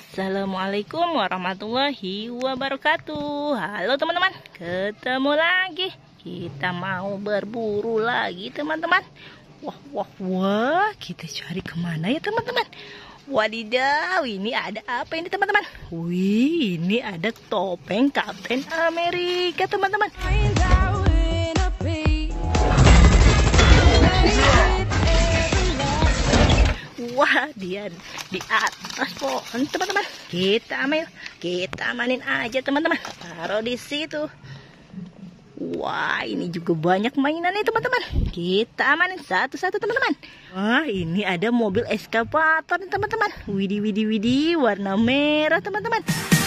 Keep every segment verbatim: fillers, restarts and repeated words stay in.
Assalamualaikum warahmatullahi wabarakatuh. Halo teman-teman, ketemu lagi. Kita mau berburu lagi teman-teman. Wah wah wah, kita cari kemana ya teman-teman? Wadidaw, ini ada apa ini teman-teman? Wih, ini ada topeng Kapten Amerika teman-teman. Wah, dia di atas pohon teman-teman. Kita ambil, kita amanin aja teman-teman. Taruh di situ. Wah, ini juga banyak mainan nih teman-teman. Kita amanin satu-satu teman-teman. Wah, ini ada mobil eskavator nih teman-teman. Widih widih widih, warna merah teman-teman.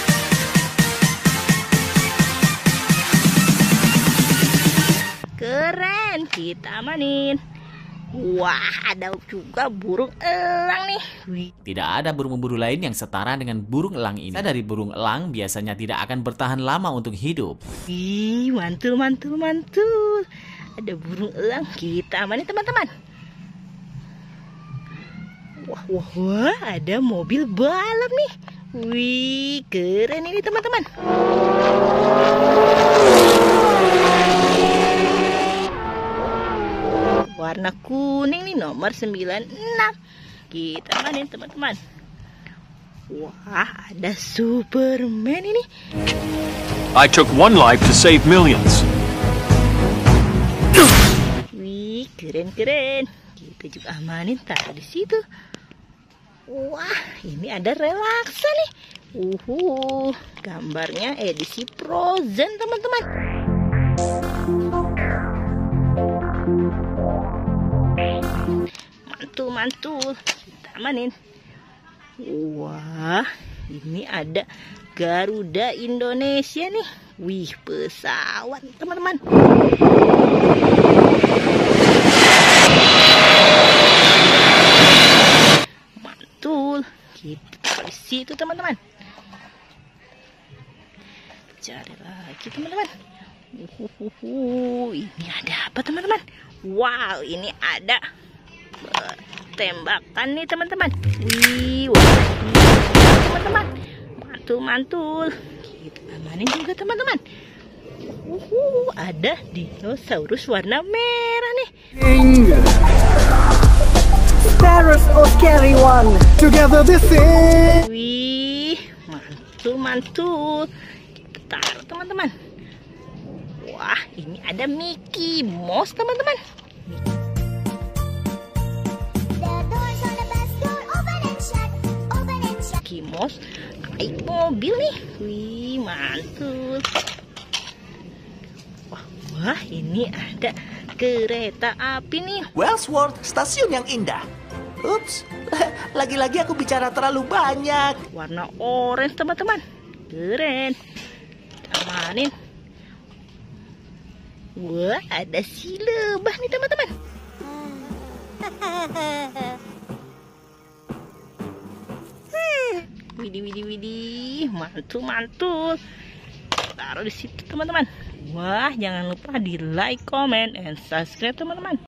Keren, kita amanin. Wah, ada juga burung elang nih. Wih. Tidak ada burung-burung lain yang setara dengan burung elang ini. Dari burung elang biasanya tidak akan bertahan lama untuk hidup. Ih, mantul, mantul, mantul. Ada burung elang, kita amanin teman-teman. Wah, wah, wah, ada mobil balap nih. Wih, keren ini teman-teman. Warna kuning nih, nomor sembilan enam. Kita mainin teman-teman. Wah, ada Superman ini. I took one life to save millions. Wih, keren-keren. Kita juga amanin, taruh di situ. Wah, ini ada relaksa nih. Uhu, gambarnya edisi Frozen teman-teman. Mantul-mantul, kita amanin. Wah, ini ada Garuda Indonesia nih. Wih, pesawat teman-teman. Mantul, kita taruh di situ teman-teman. Cari lagi teman-teman. Uhuhu, ini ada apa teman-teman? Wow, ini ada tembakan nih teman-teman. Wih, wah, teman-teman, mantul-mantul. Kita amanin juga teman-teman. Uhuh, ada dinosaurus warna merah nih. Paris or scary one. Together this is. Wih, mantul-mantul. Kita taruh teman-teman. Wah, ini ada Mickey Mouse teman-teman. Mickey Mouse naik mobil nih. Wih, mantul. Wah, wah, ini ada kereta api nih. Wellsworth, stasiun yang indah. Ups, lagi-lagi aku bicara terlalu banyak. Warna orange teman-teman. Keren. Amanin. Wah, ada si lebah nih teman-teman. Widih, widih, widih, mantul, mantul. Taruh di situ teman-teman. Wah, jangan lupa di like, comment, and subscribe teman-teman.